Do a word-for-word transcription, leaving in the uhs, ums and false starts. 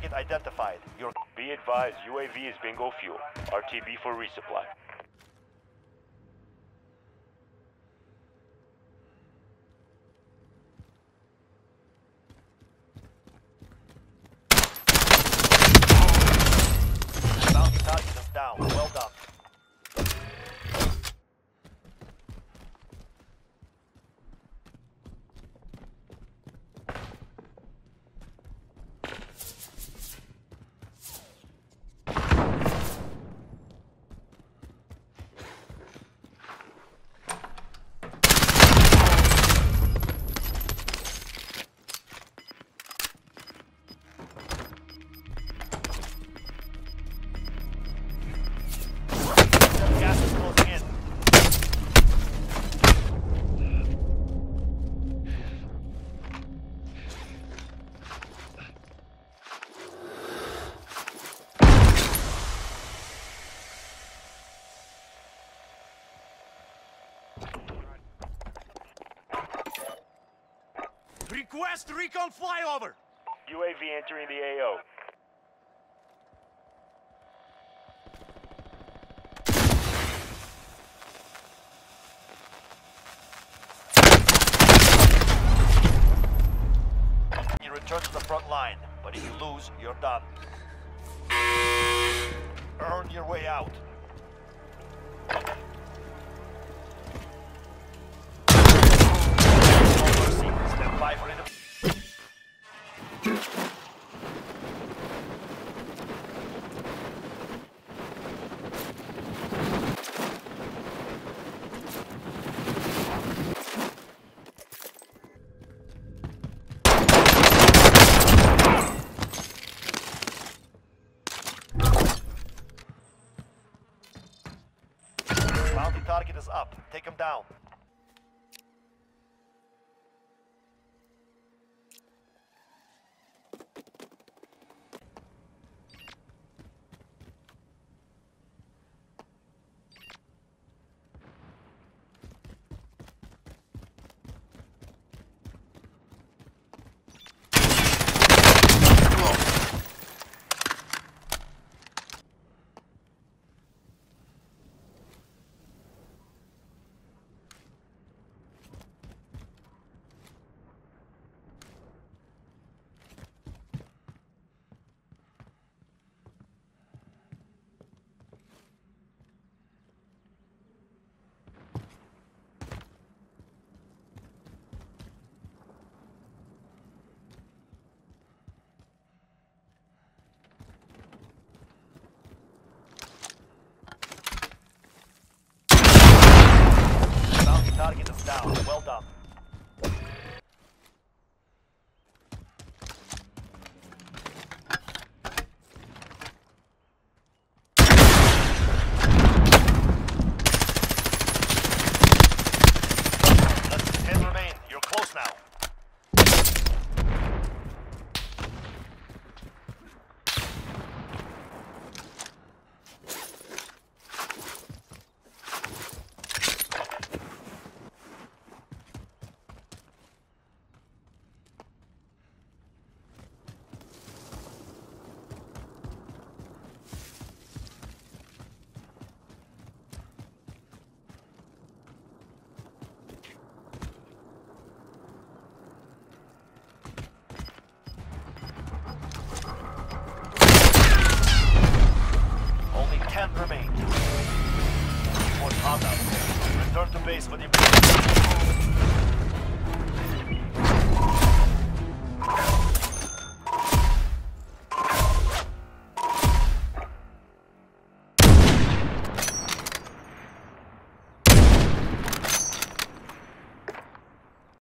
target identified. Your Be advised, U A V is bingo fuel. R T B for resupply. bounty target is down. Well done. Gas is closing in. Request recon flyover! U A V entering the A O. You return to the front line, but if you lose, you're done. Earn your way out. Stand by for it. Bounty target is up. Take him down. Target is down. Well done. Less than ten remain. You're close now. ten remain. One hot out there. Return to base for the